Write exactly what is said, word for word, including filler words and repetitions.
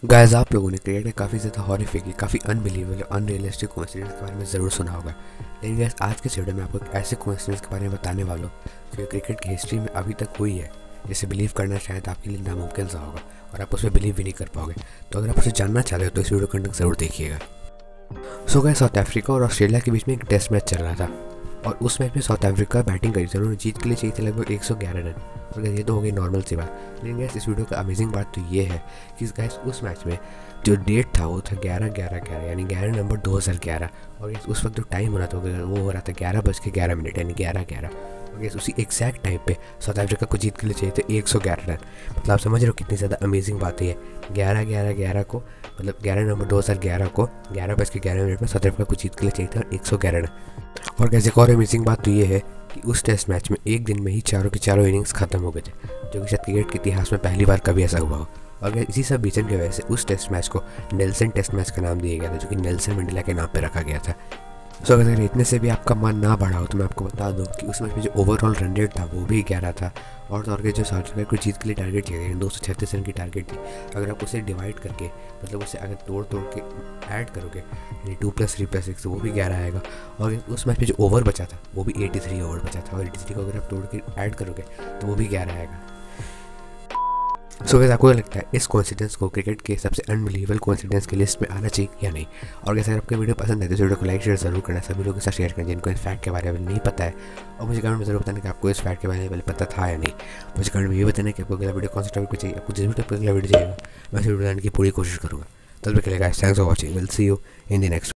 Guys, आप लोगों ने क्रिकेट में काफ़ी ज़्यादा हॉरिफिक, काफ़ी अनबिलीवेबल, अनरियलिस्टिक कोइंसिडेंस के बारे में ज़रूर सुना होगा। लेकिन गाइस, आज के वीडियो में आपको एक ऐसे कोइंसिडेंस के बारे में बताने वाला हूँ जो क्रिकेट की हिस्ट्री में अभी तक हुई है, जिसे बिलीव करना शायद आपके लिए नामुमकिन सा होगा और आप उसमें बिलीव भी नहीं कर पाओगे। तो अगर आप उसे जानना चाहते हो तो इस वीडियो को कंटेंट ज़रूर देखिएगा। सो गाइस, साउथ अफ्रीका और ऑस्ट्रेलिया के बीच में एक टेस्ट मैच चल रहा था और उस मैच में साउथ अफ्रीका बैटिंग करी थी। उन्होंने जीत के लिए चाहिए थे लगभग एक सौ ग्यारह रन। और ये तो हो गई नॉर्मल सी बात। लेकिन गैस, इस वीडियो का अमेजिंग बात तो ये है कि गैस उस मैच में जो डेट था वो था ग्यारह ग्यारह ग्यारह यानी ग्यारह नवंबर दो हज़ार ग्यारह। और गैस उस वक्त जो टाइम हो रहा था वो हो रहा था ग्यारह बज के ग्यारह मिनट यानी ग्यारह ग्यारह। और गैस उसी एग्जैक्ट टाइम पे साउथ अफ्रीका को जीत के लिए चाहिए थे एक सौ ग्यारह रन। मतलब आप समझ रहे हो कितनी ज़्यादा अमेजिंग बात है। ग्यारह ग्यारह ग्यारह को मतलब ग्यारह नवंबर दो हज़ार ग्यारह को ग्यारह बज के ग्यारह मिनट में साउथ अफ्रीका को जीत के लिए चाहिए था एक सौ ग्यारह रन। और कैसे एक और अमेजिंग बात तो ये है कि उस टेस्ट मैच में एक दिन में ही चारों के चारों इनिंग्स खत्म हो गए थे, जो कि शायद क्रिकेट के इतिहास में पहली बार कभी ऐसा हुआ हो। और इसी सब रीजन की वजह से उस टेस्ट मैच को नेल्सन टेस्ट मैच का नाम दिया गया था, जो कि नेल्सन मंडेला के नाम पे रखा गया था। सो अगर इतने से भी आपका मन ना बढ़ा हो तो मैं आपको बता दूं कि उस मैच में जो ओवरऑल रन रेट था वो भी ग्यारह था। और तो और के जो साउथ अफ्रीका को जीत के लिए टारगेट चाहिए दो सौ छत्तीस रन की टारगेट थी। अगर आप उसे डिवाइड करके मतलब उसे अगर तोड़ तोड़ के ऐड करोगे यानी two plus three plus six तो वो भी ग्यारह आएगा। और उस मैच में जो ओवर बचा था वो भी एटी थ्री ओवर बचा था और एटी थ्री को अगर आप तोड़ के ऐड करोगे तो वो भी ग्यारह आएगा। सो वैसे आपको लगता है इस कोइंसिडेंस को क्रिकेट के सबसे अनबिलीवेबल कोइंसिडेंस की लिस्ट में आना चाहिए या नहीं? और कैसे अगर आपको वीडियो पसंद है तो इस वीडियो को लाइक शेयर जरूर करना, सभी लोगों के साथ शेयर करें जिनको इस फैक्ट के बारे में नहीं पता है। और मुझे कमेंट में जरूर बताना कि आपको इस फैक्ट के बारे में पहले पता था या नहीं। मुझे कमेंट में ये बताना कि आपको अगला वीडियो कौन सा टॉपिक पे चाहिए, आपको जिस भी टॉपिक अगला वीडियो चाहिए मैं उस वीडियो बनाने की पूरी कोशिश करूँगा। तब तक के लिए guys, thanks for watching, will see you in the next.